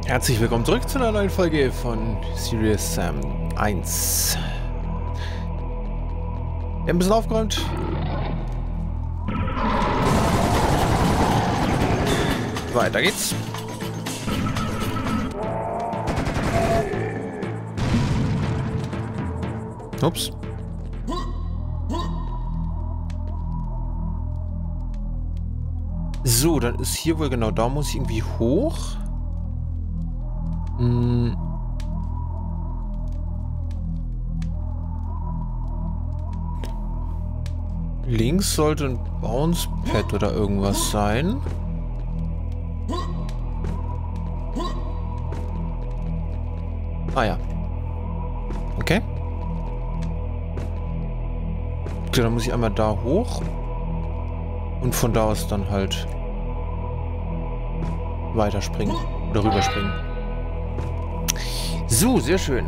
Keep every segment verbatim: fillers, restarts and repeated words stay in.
Herzlich willkommen zurück zu einer neuen Folge von Serious Sam eins. Wir haben ein bisschen aufgeräumt. Weiter geht's. Ups. So, dann ist hier wohl genau, da muss ich irgendwie hoch. Hm. Links sollte ein Bounce-Pad oder irgendwas sein. Ah ja. Okay. So, dann muss ich einmal da hoch. Und von da aus dann halt weiterspringen. Oder rüberspringen. So, sehr schön.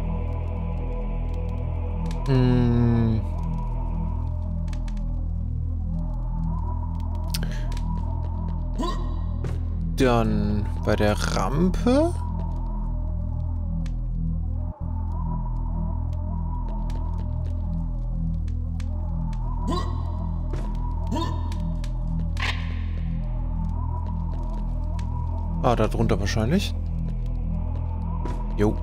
Hm. Dann bei der Rampe. Ah, da drunter wahrscheinlich. Jo.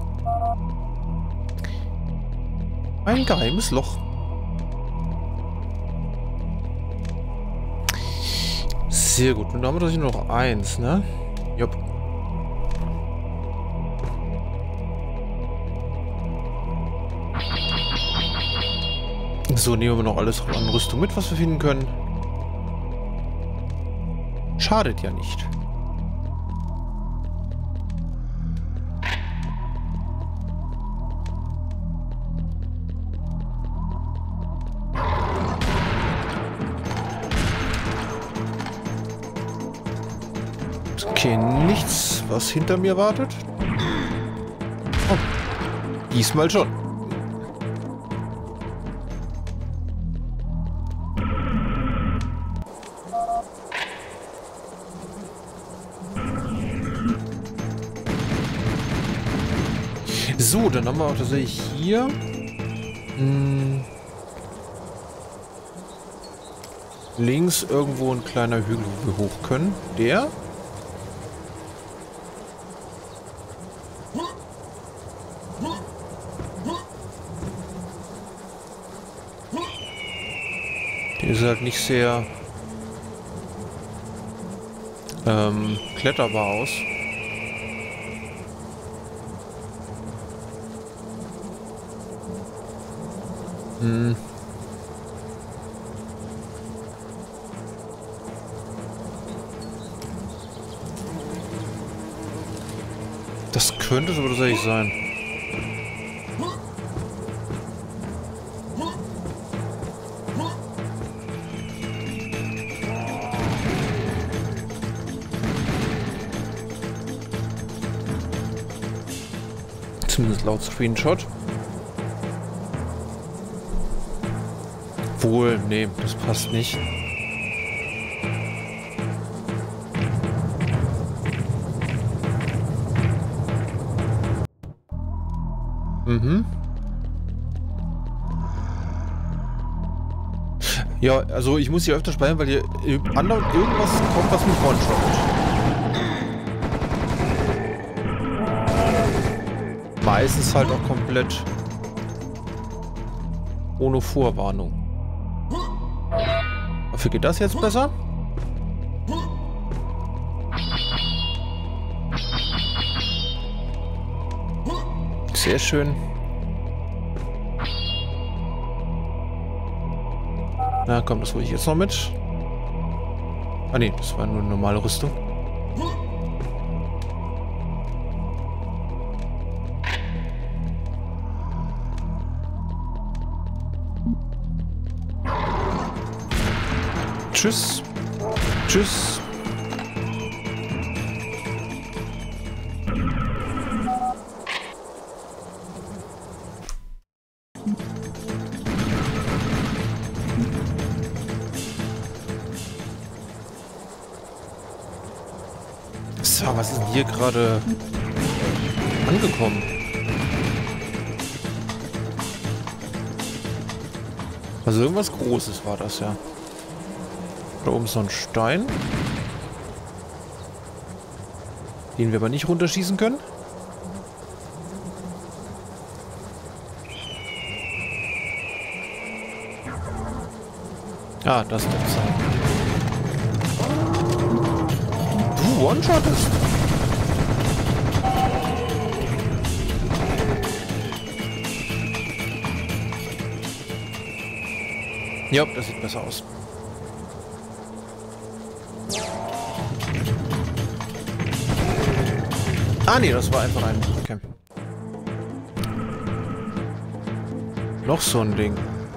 Ein geheimes Loch. Sehr gut. Und dann haben wir tatsächlich noch eins, ne? Jupp. So, nehmen wir noch alles an Rüstung mit, was wir finden können. Schadet ja nicht. Okay, nichts, was hinter mir wartet. Oh, diesmal schon. So, dann haben wir auch tatsächlich hier mh, links irgendwo ein kleiner Hügel, wo wir hoch können. Der? Der sieht halt nicht sehr ähm, kletterbar aus. Hm. Das könnte es aber tatsächlich sein. Zumindest laut Screenshot. Wohl, nee, das passt nicht. Mhm. Ja, also ich muss hier öfter speichern, weil hier andauernd irgendwas kommt, was mich one-shottet. Meistens halt auch komplett ohne Vorwarnung. Dafür geht das jetzt besser. Sehr schön. Na komm, das hole ich jetzt noch mit. Ah ne, das war nur eine normale Rüstung. Tschüss. Tschüss. So, was ist denn hier gerade angekommen? Also irgendwas Großes war das ja. Da oben ist noch ein Stein. Den wir aber nicht runterschießen können. Ah, das wird sein. Du one-shottest. Ja, das sieht besser aus. Ah, nee, das war einfach ein... Okay. Noch so ein Ding.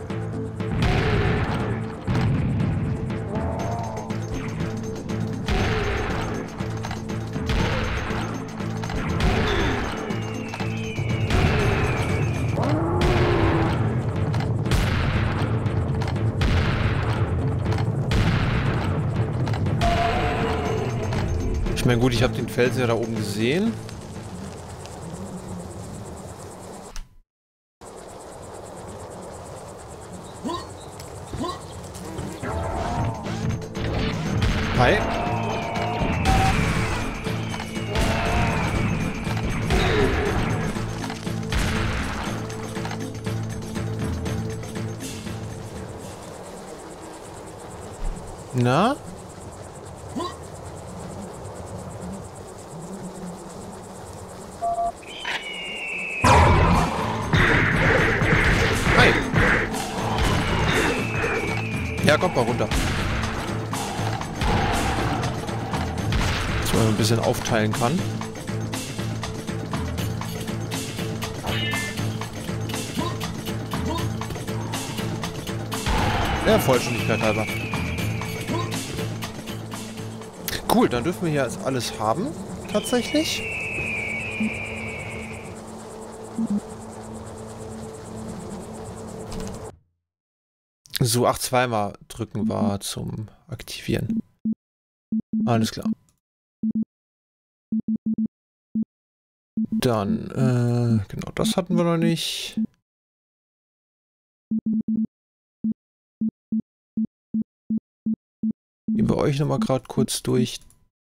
Ich meine, gut, ich habe den Felsen ja da oben gesehen. Hi. Na? Hi. Ja, kommt mal runter. Dass man ein bisschen aufteilen kann. Ja, Vollständigkeit halber. Cool, dann dürfen wir hier jetzt alles haben, tatsächlich. So, ach, zweimal drücken war zum Aktivieren. Alles klar. Dann, äh, genau, das hatten wir noch nicht. Gehen wir euch nochmal gerade kurz durch.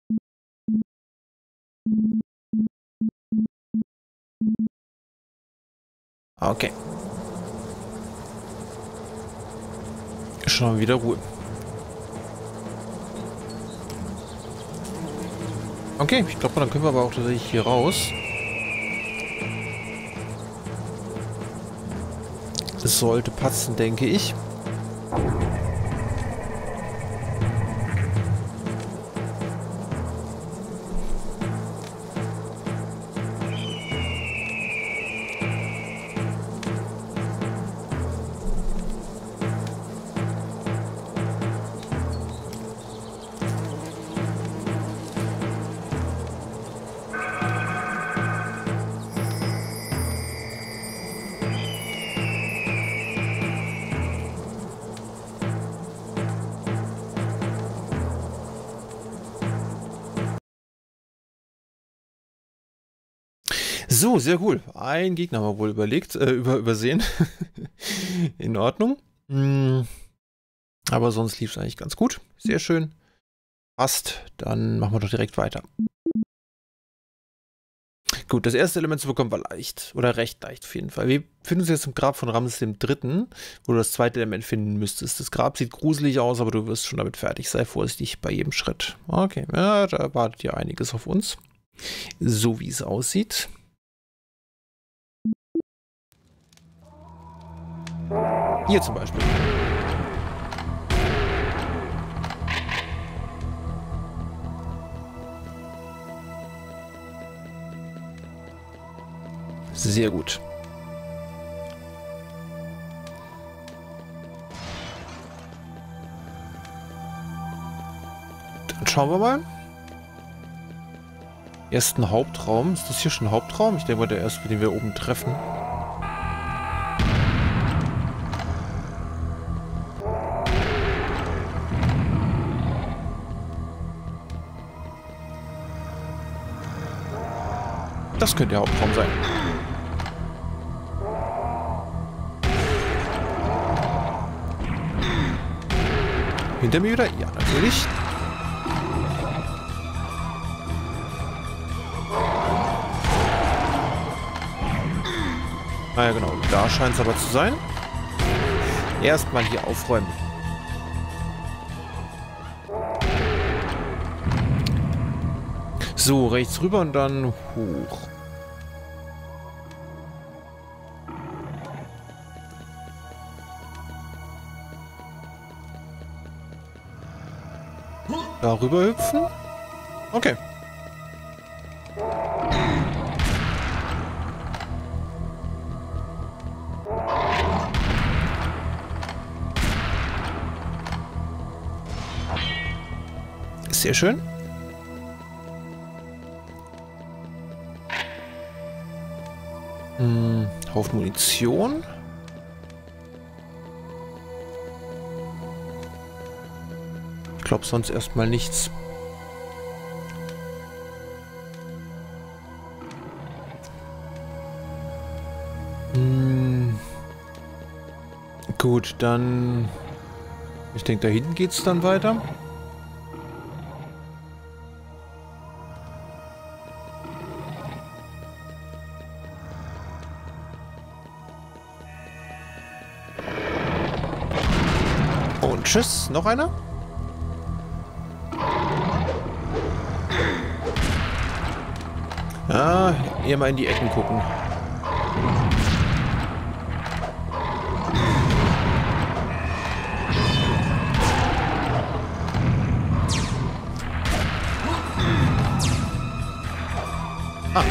Okay. Schon mal wieder Ruhe. Okay, ich glaube, dann können wir aber auch tatsächlich hier raus. Das sollte passen, denke ich. So, sehr cool. Ein Gegner haben wir wohl überlegt, äh, über, übersehen. In Ordnung. Hm. Aber sonst lief es eigentlich ganz gut. Sehr schön. Passt. Dann machen wir doch direkt weiter. Gut, das erste Element zu bekommen war leicht. Oder recht leicht auf jeden Fall. Wir befinden uns jetzt im Grab von Ramses dem Dritten, wo du das zweite Element finden müsstest. Das Grab sieht gruselig aus, aber du wirst schon damit fertig. Sei vorsichtig bei jedem Schritt. Okay, ja, da wartet ja einiges auf uns. So wie es aussieht. Hier zum Beispiel. Sehr gut. Dann schauen wir mal. Erst ein Hauptraum. Ist das hier schon ein Hauptraum? Ich denke mal, der erste, den wir oben treffen. Das könnte der Hauptraum sein. Hinter mir wieder? Ja, natürlich. Ah ja, genau. Da scheint es aber zu sein. Erstmal hier aufräumen. So, rechts rüber und dann hoch. Darüber hüpfen? Okay. Sehr schön. Hm, Haufen Munition. Ich glaube sonst erstmal nichts. Hm. Gut, dann... Ich denke, da hinten geht es dann weiter. Und tschüss, noch einer? Ja, eher mal in die Ecken gucken. Ah.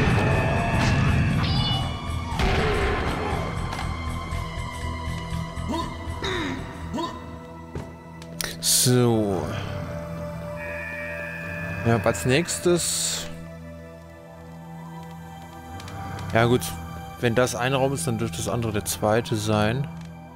So. Ja, als nächstes... Ja gut, wenn das ein Raum ist, dann dürfte das andere der zweite sein.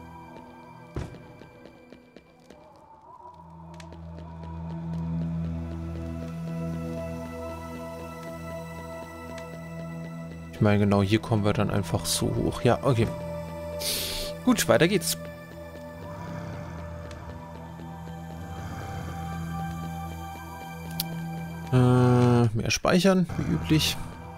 Ich meine, genau, hier kommen wir dann einfach so hoch. Ja, okay. Gut, weiter geht's. Äh, mehr speichern, wie üblich.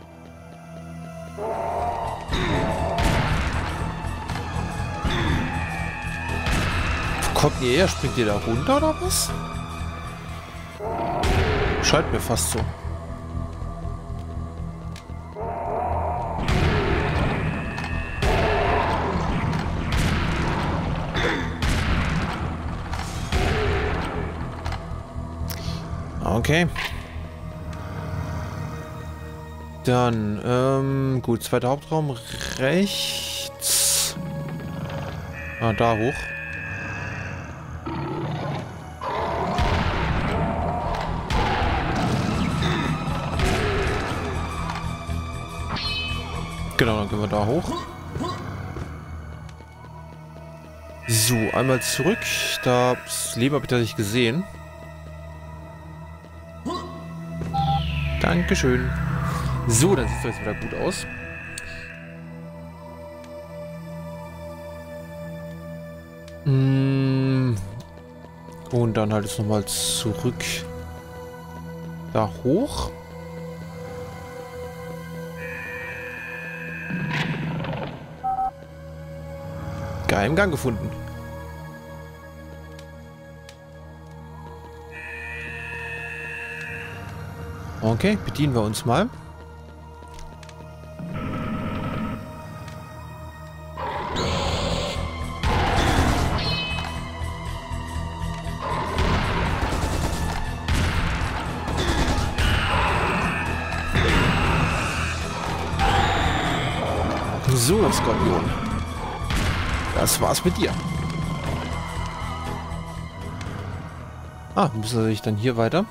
Kommt ihr her? Springt ihr da runter oder was? Scheint mir fast so. Okay. Dann, ähm, gut, zweiter Hauptraum rechts. Ah, da hoch. Genau, dann gehen wir da hoch. So, einmal zurück. Das Leben habe ich tatsächlich gesehen. Dankeschön. So, dann sieht es jetzt wieder gut aus. Und dann halt jetzt nochmal zurück. Da hoch. Geheimgang gefunden. Okay, bedienen wir uns mal. So, Skorpion. Das war's mit dir. Ah, müssen wir sich dann hier weiter.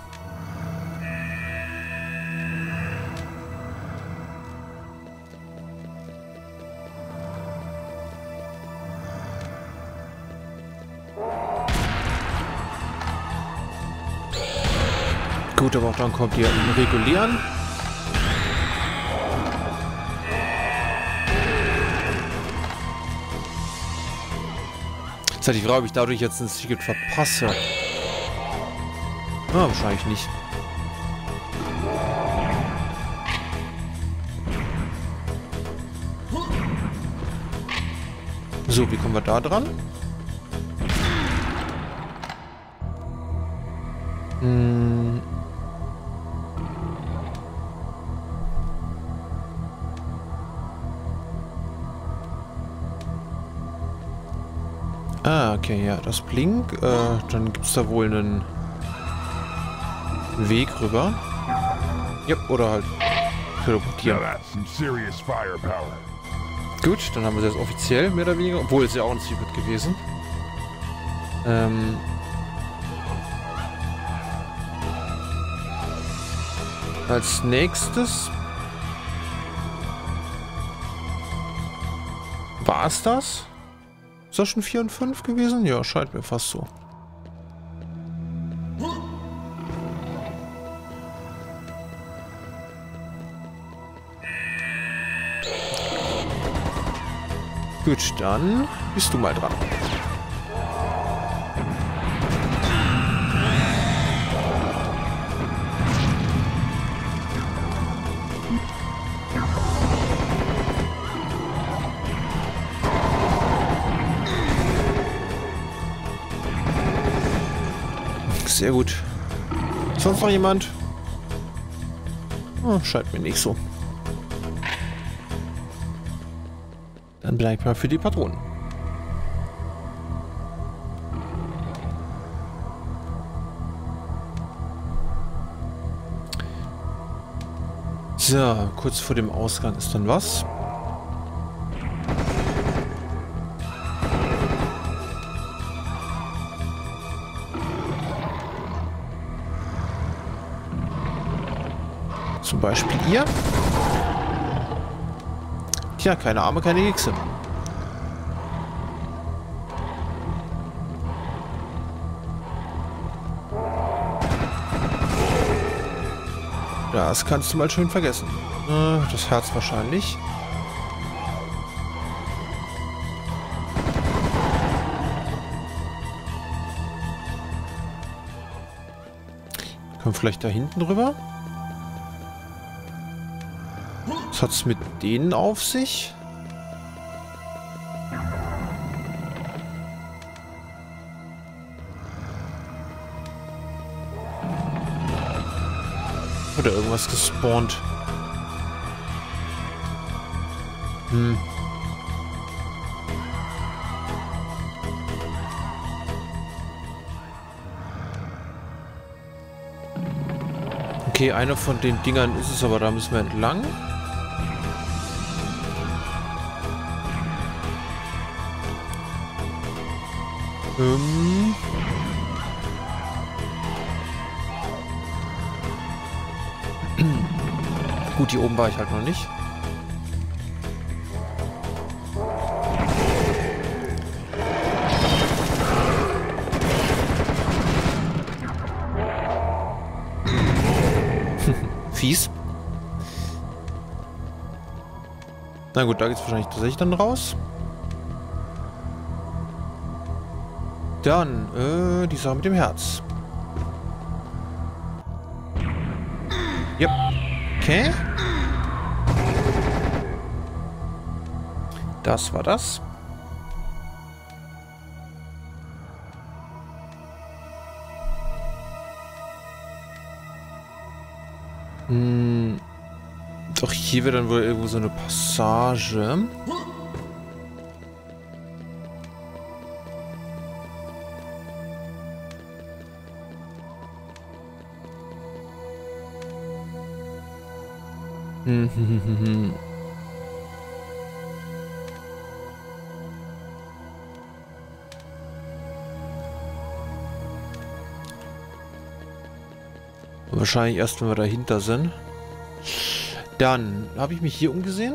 Gut, aber auch dann kommt hier ein regulären. Jetzt hat die Frage, ob ich dadurch jetzt ein Secret verpasse. Ah, wahrscheinlich nicht. So, wie kommen wir da dran? Hm. Ah, okay, ja, das Blink. Äh, dann gibt es da wohl einen Weg rüber. Ja, oder halt teleportieren. Gut, dann haben wir es jetzt offiziell, mehr oder weniger. Obwohl, es ja auch ein Secret gewesen. Ähm... Als nächstes... War es das? Ist das schon vier und fünf gewesen? Ja, scheint mir fast so. Gut, dann bist du mal dran. Sehr gut. Sonst noch jemand? Oh, scheint mir nicht so. Dann bleibt mal für die Patronen. So, kurz vor dem Ausgang ist dann was. Zum Beispiel ihr. Tja, keine Arme, keine Hexe. Das kannst du mal schön vergessen. Äh, das Herz wahrscheinlich. Können wir vielleicht da hinten rüber? Was hat es mit denen auf sich? Oder irgendwas gespawnt. Hm. Okay, einer von den Dingern ist es, aber da müssen wir entlang. Ähm. Gut, hier oben war ich halt noch nicht. Fies. Na gut, da geht's wahrscheinlich tatsächlich dann raus. Dann, äh, die Sache mit dem Herz. Ja. Okay. Das war das. Hm. Doch hier wird dann wohl irgendwo so eine Passage. Hm, hm, hm, hm, hm. Wahrscheinlich erst, wenn wir dahinter sind. Dann habe ich mich hier umgesehen.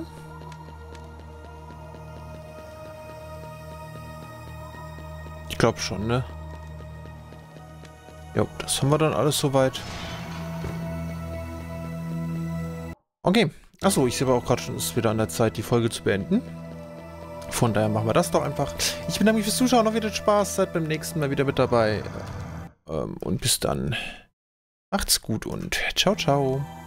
Ich glaube schon, ne? Ja, das haben wir dann alles soweit. Okay. Achso, ich sehe aber auch gerade schon, es ist wieder an der Zeit, die Folge zu beenden. Von daher machen wir das doch einfach. Ich bedanke mich fürs Zuschauen, auf wieder Spaß, seid beim nächsten Mal wieder mit dabei. Ähm, und bis dann. Macht's gut und ciao, ciao.